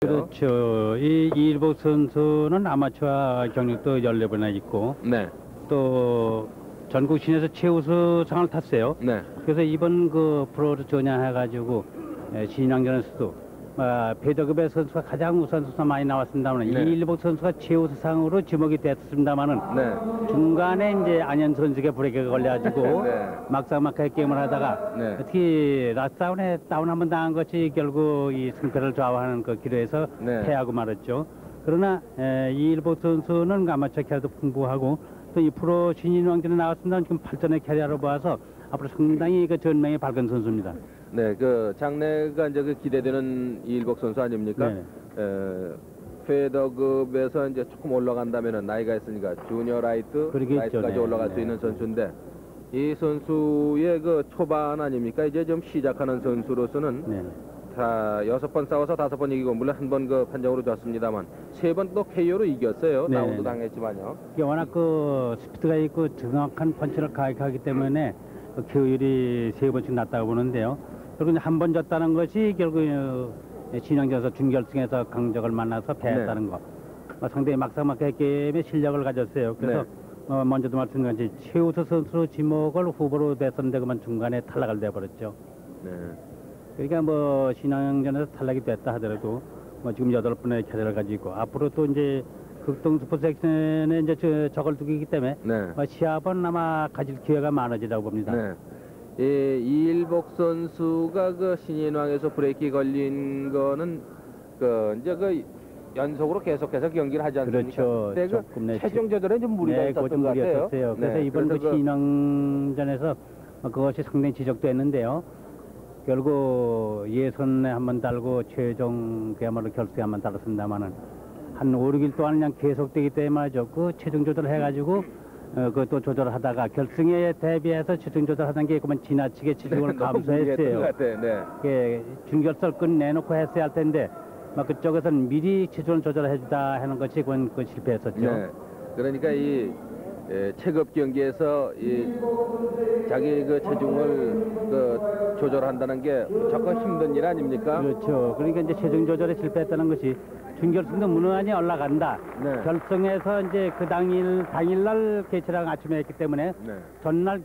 그렇죠. 이 이일복 선수는 아마추어 경력도 14번이나 있고 네. 또 전국 시내에서 최우수상을 탔어요. 네. 그래서 이번 그 프로를 전향해가지고 신인왕전에서도 배더급의 선수가 가장 우선수가 많이 나왔습니다만 네. 이일복 선수가 최우수상으로 지목이 됐습니다만은 네. 중간에 이제 안현 선수가 브레이크가 걸려가지고 네. 막상막하게 게임을 하다가 네. 특히 라스다운에 다운 한번 당한 것이 결국 이 승패를 좌우하는 그 기로에서 네. 패하고 말았죠. 그러나 이일복 선수는 아마추어 캐리어도 풍부하고 또 이 프로 신인왕전에 나왔습니다. 지금 8전의 캐리어로 봐서 앞으로 상당히 그 전망이 밝은 선수입니다. 네, 그 장래가 이제 그 기대되는 이일복 선수 아닙니까? 네. 페더급에서 이제 조금 올라간다면은 나이가 있으니까 주니어 그러겠죠. 라이트까지 네. 올라갈 수 있는 선수인데 이 선수의 그 초반 아닙니까? 이제 좀 시작하는 선수로서는 네. 다 6번 싸워서 5번 이기고 물론 한 번 그 판정으로 졌습니다만 3번 또 KO로 이겼어요. 네. 다운도 당했지만요. 이게 워낙 그 스피드가 있고 정확한 펀치를 가격하기 때문에 그 효율이 3번씩 낮다고 보는데요. 그리고 한 번 졌다는 것이 결국 신인왕전에서 준결승에서 강적을 만나서 패했다는 거. 상당히 막상막하게 게임의 실력을 가졌어요. 그래서 먼저도 말씀드린 것이 최우수 선수로 지목을 후보로 냈었는데 그만 중간에 탈락을 돼버렸죠. 네. 그러니까 뭐 신인왕전에서 탈락이 됐다 하더라도 뭐 지금 8번의 캐리어를 가지고 있고 앞으로 또 이제 극동 스포츠 섹션에 이제 저걸 두기 때문에 네. 시합은 아마 가질 기회가 많아지다고 봅니다. 네. 예, 이일복 선수가 그 신인왕에서 브레이크 걸린 거는 그 이제 그 연속으로 계속해서 경기를 하지 않습니까? 그렇죠. 그때 조금 그 체중 조절에 좀 무리가 있었던 것 같아요. 그래서 네, 이번 그 신인왕전에서 그것이 상당히 지적됐는데요. 결국 예선에 한번 달고 최종 그야말로 결승에 한번 달았습니다만은 한 5, 6일 동안 그냥 계속되기 때문에 말이죠. 그 체중 조절을 해가지고 그것도 조절하다가 결승에 대비해서 체중 조절하던 게 그만 지나치게 체중을 감소했어요. 네. 준결승을 끝내놓고 했어야 할 텐데 막 그쪽에서는 미리 체중을 조절해주다 하는 것이 그건 실패했었죠. 네. 그러니까 이 체급 경기에서 이 자기 그 체중을 그 조절한다는 게 무척 힘든 일 아닙니까? 그렇죠. 그러니까 이제 체중 조절에 실패했다는 것이 준결승도 무난히 올라간다. 네. 결승에서 이제 그 당일날 개체량 아침에 했기 때문에 네. 전날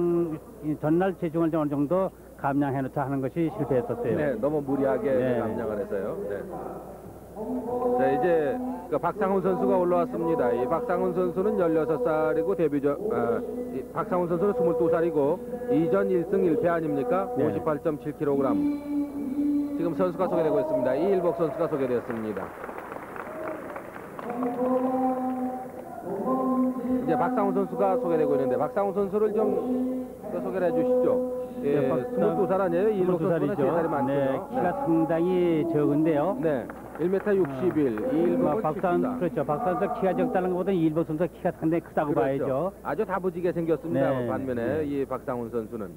체중을 어느 정도 감량해놓자 하는 것이 실패했었어요. 네, 너무 무리하게 네. 감량을 해서요. 네. 자, 이제 그 박상훈 선수가 올라왔습니다. 이 박상훈 선수는 16살이고 박상훈 선수는 22살이고 이전 1승 1패 아닙니까? 네. 58.7kg. 지금 선수가 소개되고 있습니다. 이일복 선수가 소개되었습니다. 이제 박상훈 선수가 소개되고 있는데 박상훈 선수를 좀 소개를 해주시죠. 예, 22살 아니에요? 이일복 선수는 3살이 많죠. 네, 키가 상당히 적은데요. 네, 1m 61, 이일복은 박상훈 74. 그렇죠. 박상훈 선수 키가 적다는 것보다 이일복 선수 키가 상당히 크다고 그렇죠. 봐야죠. 아주 다부지게 생겼습니다. 네. 반면에 네. 이 박상훈 선수는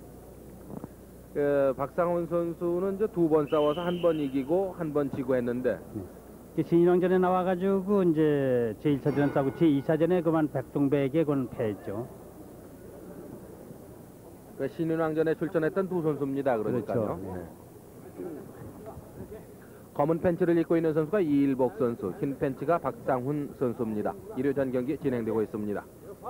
박상훈 선수는 이제 2번 싸워서 한 번 이기고 한 번 지고 했는데 신인왕전에 나와가지고 이제 제1차전에 싸고 제2차전에 그만 백동백에 그건 패했죠. 그 신인왕전에 출전했던 두 선수입니다. 그러니까요. 그렇죠. 네. 검은 팬츠를 입고 있는 선수가 이일복 선수, 흰 팬츠가 박상훈 선수입니다. 1회전 경기 진행되고 있습니다.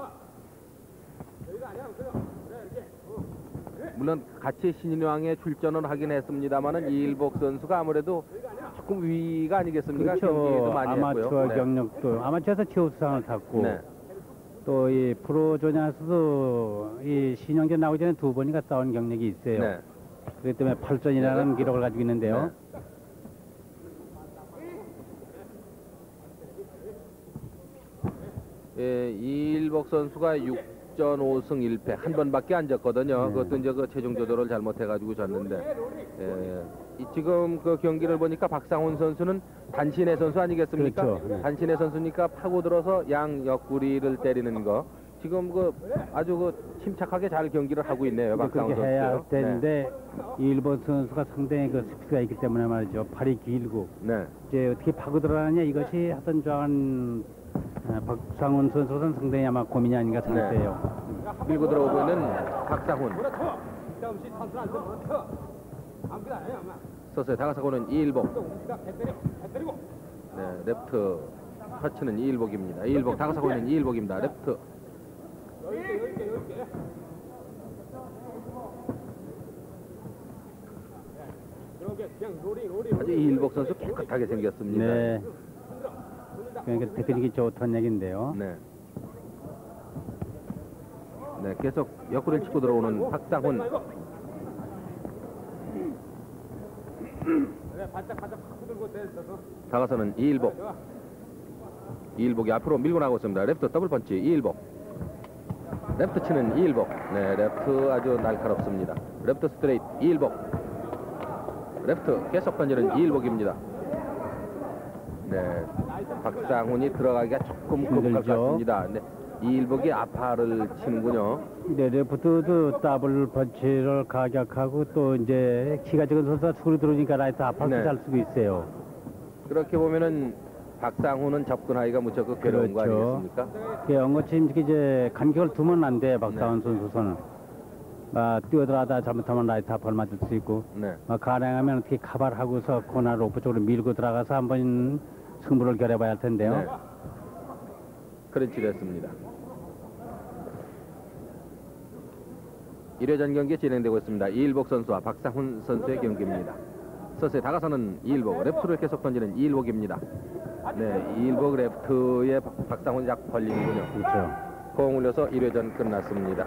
물론 같이 신인왕에 출전을 하긴 했습니다만은 이일복 선수가 아무래도 조금 위가 아니겠습니까? 그렇죠. 경기도 많이 아마추어 했고요. 네. 경력도 아마추어에서 최우수상을 탔고 네. 또 이 프로 전향에서도 이 신인왕전 나오기 전에 2번이가 싸운 경력이 있어요. 네. 그렇기 때문에 8전이라는 기록을 가지고 있는데요. 예, 이일복 선수가 6전 5승 1패 한 번밖에 안 졌거든요. 네. 그것도 이제 그 체중 조절을 잘못해가지고 졌는데 지금 그 경기를 보니까 박상훈 선수는 단신의 선수 아니겠습니까? 그렇죠. 네. 단신의 선수니까 파고들어서 양 옆구리를 때리는 거 지금 그 아주 그 침착하게 잘 경기를 하고 있네요. 박상훈 그렇게 해야 할 선수요. 텐데 일본 선수가 상당히 그 스피드가 있기 때문에 말이죠. 팔이 길고 네. 이제 어떻게 파고들어가느냐 이것이 하여튼 저한 박상훈 선수는 상당히 아마 고민이 아닌가 생각돼요. 밀고 들어오고 있는 박상훈. 서서히 다가서고는 이일복. 네, 레프트 터치는 이일복입니다. 이일복 다가서고 있는 이일복입니다. 레프트. 아주 이일복 선수 깨끗하게 생겼습니다. 네. 그러니까 테크닉이 좋다는 얘긴데요. 네. 네, 계속 옆구리를 치고 들어오는 박상훈. 다가서는 이일복. 이일복이 앞으로 밀고 나가고 있습니다. 레프트 더블 펀치 이일복. 레프트 치는 이일복. 네, 레프트 아주 날카롭습니다. 레프트 스트레이트 이일복. 레프트 계속 던지는 이일복입니다. 네, 박상훈이 들어가기가 조금 급할 것 같습니다. 네, 이일복이 아파를 치는군요. 네, 레프트도 더블 펀치를 가격하고 또 이제 키가 작은 선수가 축으로 들어오니까 라이트 아파도 네. 잘 쓰고 있어요. 그렇게 보면은 박상훈은 접근하기가 무척 괴로운 거 그렇죠. 아니겠습니까? 엉거침 이제 간격을 두면 안 돼, 박상훈 선수는. 뛰어들어가다 잘못하면 라이트 아파를 맞을 수 있고, 네. 가능하면 어떻게 카바를 하고서 코너 로프 쪽으로 밀고 들어가서 한번 승부를 겨뤄봐야 할 텐데요. 네. 크런치를 했습니다. 1회전 경기 진행되고 있습니다. 이일복 선수와 박상훈 선수의 경기입니다. 서서히 다가서는 이일복, 레프트를 계속 던지는 이일복입니다. 네, 이일복 레프트에 박상훈이 약 걸리는군요. 그렇죠. 공 올려서 1회전 끝났습니다.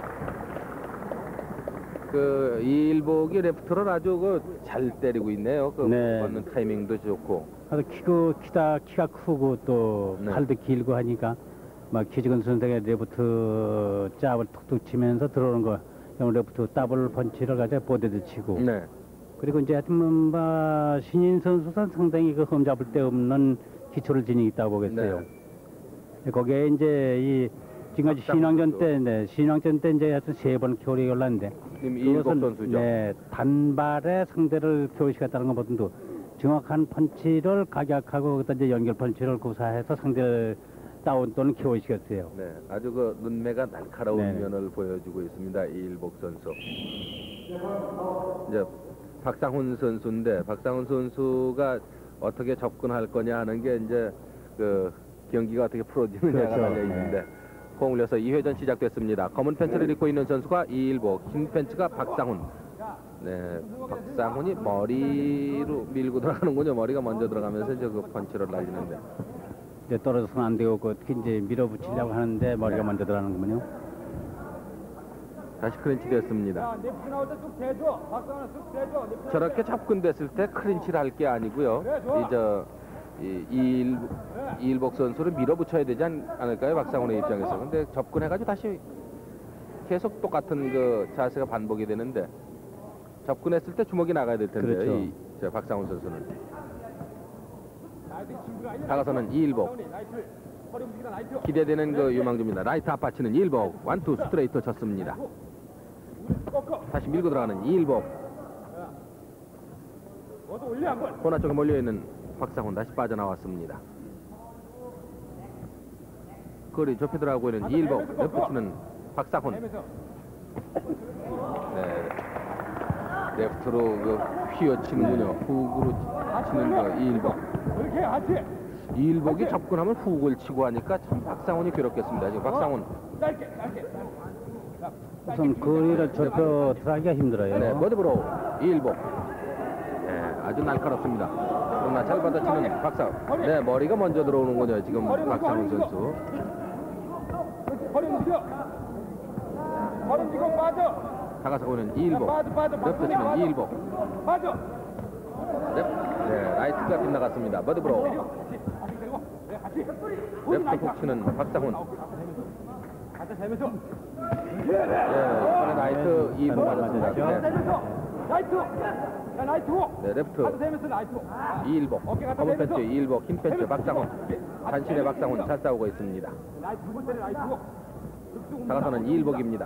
그 이일복이 레프트를 아주 잘 때리고 있네요. 네. 걷는 타이밍도 좋고. 아주 키가 크고 또 네. 팔도 길고 하니까 키 작은 선수가 레프트 짭을 툭툭 치면서 들어오는 거, 레프트 더블 펀치를 가지고 보드도 치고. 네. 그리고 이제 하여튼 신인 선수는 상당히 그 흠 잡을 데 없는 기초를 지니고 있다고 보겠어요. 거기에 이제 이 지금까지 신왕전 때 이제 하여튼 3번 교육이 올랐는데 지금 이일복 선수죠. 네, 단발에 상대를 교육시켰다는 것보다도 정확한 펀치를 가격하고 그다음 이제 연결 펀치를 구사해서 상대를 다운 또는 교육시켰어요. 네, 아주 그 눈매가 날카로운 네. 면을 보여주고 있습니다. 이일복 선수. 이제 박상훈 선수인데 박상훈 선수가 어떻게 접근할 거냐 하는 게 이제 그 경기가 어떻게 풀어지느냐가 그렇죠. 달려 있는데 공 올려서 2회전 시작됐습니다. 검은 팬츠를 입고 있는 선수가 이일복, 흰 팬츠가 박상훈. 네, 박상훈이 머리로 밀고 들어가는군요. 머리가 먼저 들어가면서 이제 그 펀치를 날리는데. 이제 떨어져서는 안 되고 어떻게 이제 밀어붙이려고 하는데 머리가 네. 먼저 들어가는군요. 다시 크린치 됐습니다. 저렇게 접근됐을 때 크린치를 할 게 아니고요. 이일복 선수를 밀어붙여야 되지 않을까요? 박상훈의 입장에서. 근데 접근해가지고 다시 계속 똑같은 그 자세가 반복이 되는데 접근했을 때 주먹이 나가야 될 텐데 그렇죠. 저 박상훈 선수는 다가서는 이일복. 기대되는 그 유망주입니다. 라이트 앞받치는 이일복. 완투 스트레이트 쳤습니다. 다시 밀고 들어가는 이일복. 코너 쪽에 몰려있는 박상훈 다시 빠져나왔습니다. 거리 좁혀 들어가고 있는 이일복. 레프트 치는 박상훈. 네, 레프트로 그 휘어치는군요. 훅으로 치는 그 이일복. 이일복이 접근하면 훅을 치고 하니까 참 박상훈이 괴롭겠습니다. 지금 박상훈. 우선 거리를 좁혀 들어가기가 힘들어요. 네, 머드브로 이일복. 네, 아주 날카롭습니다. 그러나 잘 받아치는 박상훈. 네, 머리가 먼저 들어오는군요. 지금 박상훈 선수. 다가서고는 이일복. 레프트 치는 이일복. 네, 라이트가 빗나갔습니다. 머드브로. 레프트 훅 치는 박상훈. 네, 이번에 라이트 이일복 맞았습니다. 네, 레프트 이일복. 검은 팬츠 이일복, 흰 팬츠 박상훈. 단신의 박상훈 잘 싸우고 있습니다. 다가서는 이일복입니다.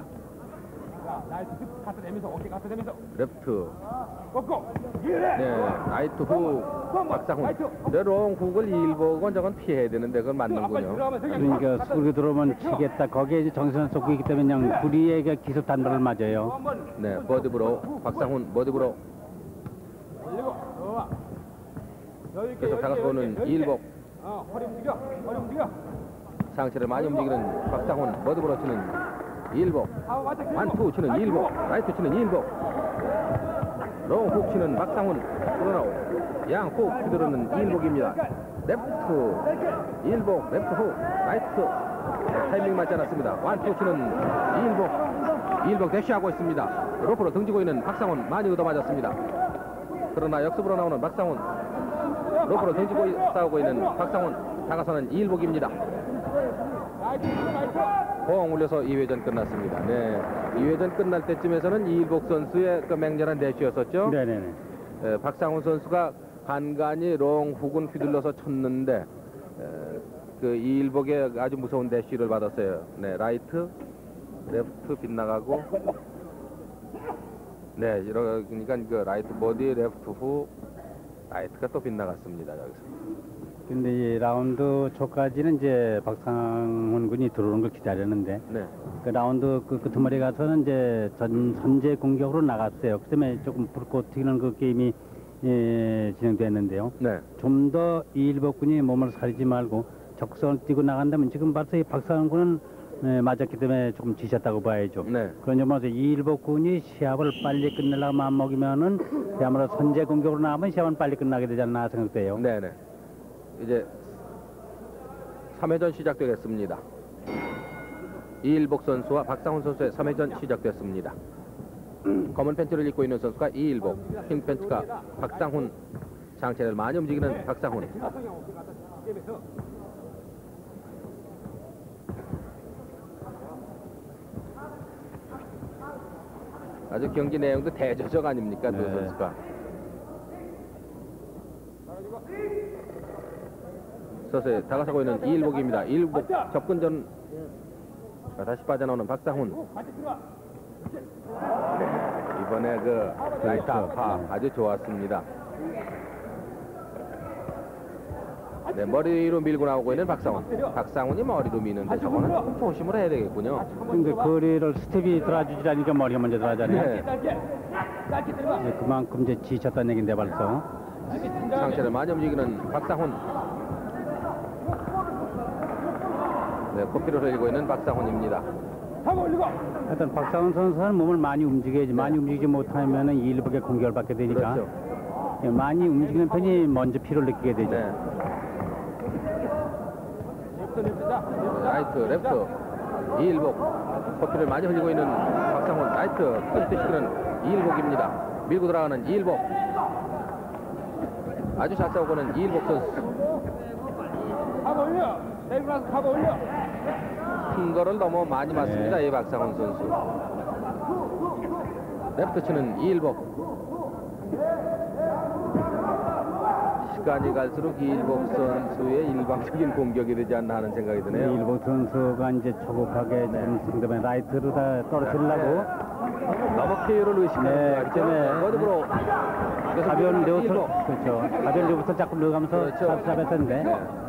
레프트. 네, 라이트 훅 박상훈. 롱 훅을 이일복은 저건 피해야 되는데 그건 맞는군요. 그러니까 수그로 들어오면 치겠다. 거기에 이제 정신을 쏟고 있기 때문에 그냥 불의의 기습 단발을 맞아요. 네, 머드브로 박상훈 머드브로. 계속 다가서는 이일복. 허리 움직여, 허리 움직여. 상체를 많이 움직이는 박상훈. 머드브로 치는 이일복. 완투 치는 이일복. 라이트 치는 이일복. 롱훅 치는 박상훈. 그러나 양훅 휘두르는 이일복입니다. 레프트 이일복. 레프트 훅. 라이트. 타이밍 맞지 않았습니다. 완투 치는 이일복 대쉬하고 있습니다. 로프로 등지고 있는 박상훈 많이 얻어맞았습니다. 그러나 역습으로 나오는 박상훈. 로프로 등지고 싸우고 있는 박상훈. 다가서는 이일복입니다. 공 울려서 2회전 끝났습니다. 네, 2회전 끝날 때쯤에서는 이일복 선수의 그 맹렬한 대쉬였었죠. 네네네. 박상훈 선수가 간간히 롱훅은 휘둘러서 쳤는데 그 이일복의 아주 무서운 대쉬를 받았어요. 네, 라이트, 레프트 빗나가고, 네, 이러니까 그 라이트 보디, 레프트 후, 라이트가 또 빗나갔습니다. 여기서. 근데 이 라운드 초까지는 이제 박상훈 군이 들어오는 걸 기다렸는데, 네, 그 라운드 그 끝머리 가서는 이제 선제 공격으로 나갔어요. 그 때문에 조금 불꽃 튀는 그 게임이 진행됐는데요. 네, 좀 더 이일복 군이 몸을 사리지 말고 적선을 뛰고 나간다면 지금 벌써 이 박상훈 군은 맞았기 때문에 조금 지셨다고 봐야죠. 네. 그런 점에서 이일복 군이 시합을 빨리 끝내려고 마음먹으면은 그야말로 선제 공격으로 나가면 시합은 빨리 끝나게 되지 않나 생각돼요. 네, 네. 이제 3회전 시작되겠습니다. 이일복 선수와 박상훈 선수의 3회전 시작됐습니다. 검은 팬츠를 입고 있는 선수가 이일복, 흰 팬츠가 박상훈. 상체를 많이 움직이는 박상훈. 아주 경기 내용도 대조적 아닙니까? 두 네. 선수가. 서서히 다가서고 있는 이일복입니다. 이일복 접근전. 다시 빠져나오는 박상훈. 이번에 그 라이트 아파 아주 좋았습니다. 네, 머리로 밀고 나오고 있는 박상훈. 박상훈이 머리로 미는데 저거는 조금 조심을 해야 되겠군요. 근데 거리를 스텝이 들어주지 않으니까 머리가 먼저 들어가잖아요. 네. 네, 그만큼 이제 지쳤다는 얘기인데 벌써. 상체를 많이 움직이는 박상훈. 네, 코피를 흘리고 있는 박상훈입니다. 하여튼 박상훈 선수는 몸을 많이 움직여야지. 많이 움직이지 못하면은 이일복의 공격을 받게 되니까. 그렇죠. 예, 많이 움직이는 편이 먼저 피로를 느끼게 되죠. 네. 라이트, 레프트, 이일복. 코피를 많이 흘리고 있는 박상훈. 라이트, 끝시키는 이일복입니다. 밀고 들어가는 이일복. 아주 잘 싸우고는 이일복 선수. 카드 올려. 내리고 나서 카드 올려. 큰 거를 너무 많이 맞습니다. 이 박상훈 선수. 레프트 치는 이일복. 시간이 갈수록 이일복 선수의 일방적인 공격이 되지 않나 하는 생각이 드네요. 이일복 선수가 이제 조급하게 지금 상대방 라이트로 다 떨어뜨리려고 너무 KO를 의식하는 네, 것 같죠? 그때문에 머드브로 가벼운 레오터, 그렇죠. 가벼운 레오터 자꾸 넣어가면서 그렇죠. 잡았던데.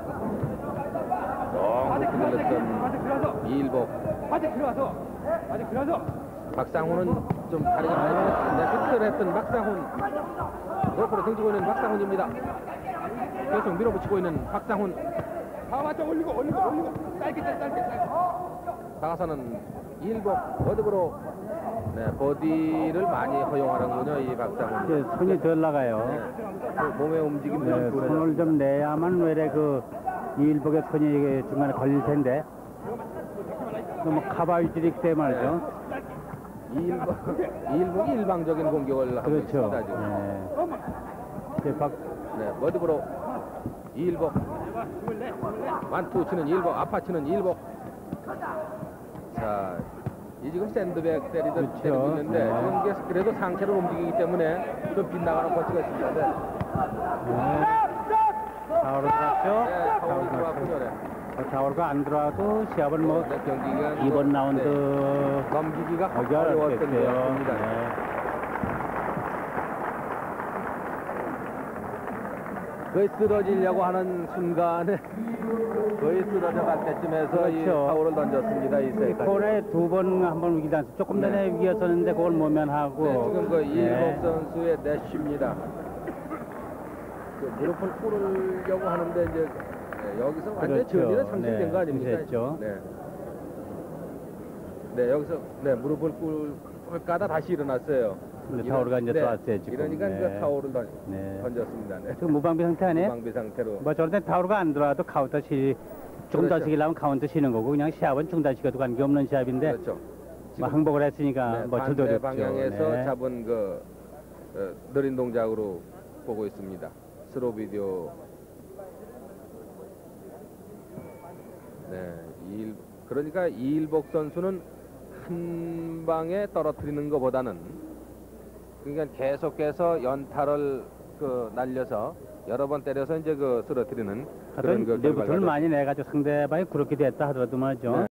너무 흔들렸던 이일복. 아직 들어와서. 아직 들어와서. 박상훈은 좀 다리가 많이 풀렸는데 휘끌했던 박상훈. 옆으로 등지고 있는 박상훈입니다. 계속 밀어붙이고 있는 박상훈. 다 맞춰 올리고. 짧게. 다가서는 이일복 머드브로. 네, 보디를 많이 허용하는군요, 이 박상훈. 이제 손이 덜 나가요. 그 몸의 움직임이 네, 손을 좀 내야만 왜래 그 이일복의 손이 이게 중간에 걸릴 텐데 너무 카바위질이기 때문에 말이죠. 이일복이 일방적인 공격을 하고 그렇죠. 있습니다, 지금. 네. 이제 네, 머드브로 이일복. 완투 치는 이일복, 아파 치는 이일복. 자, 이 지금 샌드백 때리듯 그렇죠. 때리고 있는데 네. 지금 이게 그래도 상체를 움직이기 때문에 좀 빗나가는 거치가 있습니다. 네. 좌우로 들어갔죠? 네, 파울이 들어왔군요. 네. 좌우로가 안 들어와도 시합은 뭐 네, 경기가 이번 라운드 네, 넘기기가 어려웠겠어요. 어려웠던 것 같습니다. 네. 거의 쓰러지려고 하는 순간에 거의 쓰러져 갈 때쯤에서 이 그렇죠. 파울을 던졌습니다. 이 세까지. 콜에 두 번 한 번 위기다. 조금 전에 네. 위기였었는데 그걸 모면하고. 네, 지금 그 이일복 네. 선수의 내쉬입니다. 무릎을 꿇으려고 하는데 이제 여기서 완전 그렇죠. 전리는 상승된 네, 거 아닙니까? 상승했죠. 네. 네, 여기서 무릎을 꿇을까다 다시 일어났어요. 근데 타오르가 이제 또 왔어요, 지금. 이러니까 네. 그 타오를 네. 던졌습니다. 네. 지금 무방비 상태 아니에요? 무방비 상태로. 뭐 저럴 때 타오르가 안 들어와도 카운터 조금 더 그렇죠. 쉬려면 카운터 쉬는 거고 그냥 시합은 중단시켜도 관계없는 시합인데 그렇죠. 뭐 항복을 했으니까 뭐 반대 저도 방향에서 네. 잡은 그 느린 동작으로 보고 있습니다. 스로 비디오. 네, 그러니까 이일복 선수는 한 방에 떨어뜨리는 것보다는 그러니까 계속해서 연타를 날려서 여러 번 때려서 이제 쓰러뜨리는 그런 하여튼 결과를 내부터를 많이 내가지고 상대방이 그렇게 됐다 하더라도 말이죠. 네.